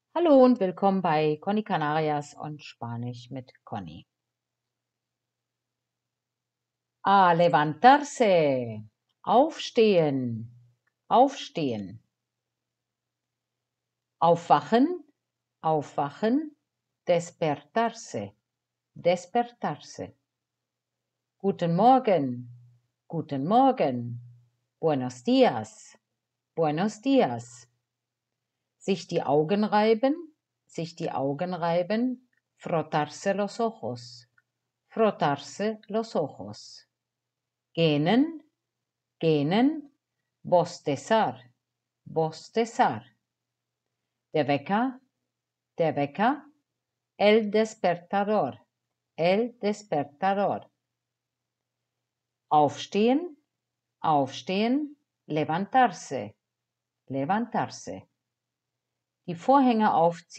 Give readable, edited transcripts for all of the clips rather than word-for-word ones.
Hallo und willkommen bei Conny Canarias und Spanisch mit Conny. Levantarse. Aufstehen. Aufstehen. Aufwachen. Aufwachen. Despertarse. Despertarse. Guten Morgen. Guten Morgen. Buenos días. Buenos días. Sich die Augen reiben. Sich die Augen reiben. Frotarse los ojos. Frotarse los ojos. Gähnen, gähnen, bostezar, bostezar. Der Wecker, el despertador, el despertador. Aufstehen, aufstehen, levantarse, levantarse. Die Vorhänge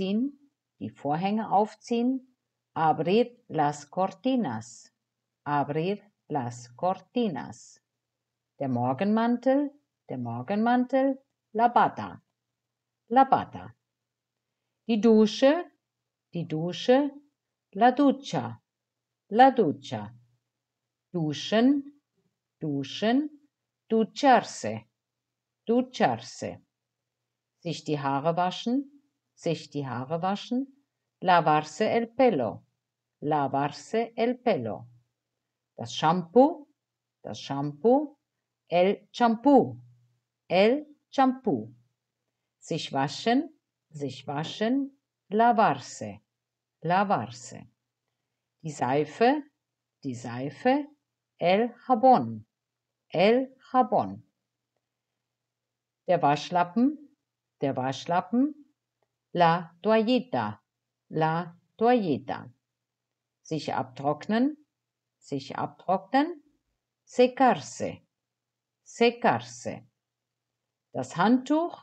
aufziehen, abrir las cortinas, abrir las cortinas. Der Morgenmantel, la bata, la bata. Die Dusche, la ducha, la ducha. Duschen, duschen, ducharse, ducharse. Sich die Haare waschen, lavarse el pelo, lavarse el pelo. Das Shampoo, el champú, el champú. Sich waschen, lavarse, lavarse. Die Seife, el jabón, el jabón. Der Waschlappen, la toallita, la toallita. Sich abtrocknen, secarse, secarse. Das Handtuch,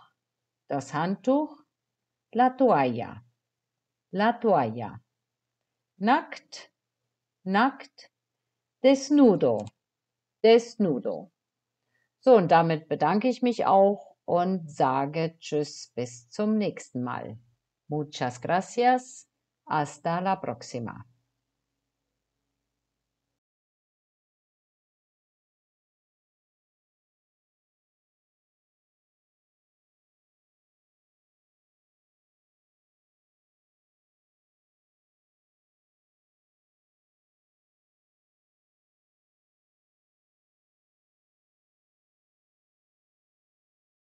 la toalla, la toalla. Nackt, desnudo, desnudo. So, und damit bedanke ich mich auch und sage Tschüss, bis zum nächsten Mal. Muchas gracias, hasta la próxima.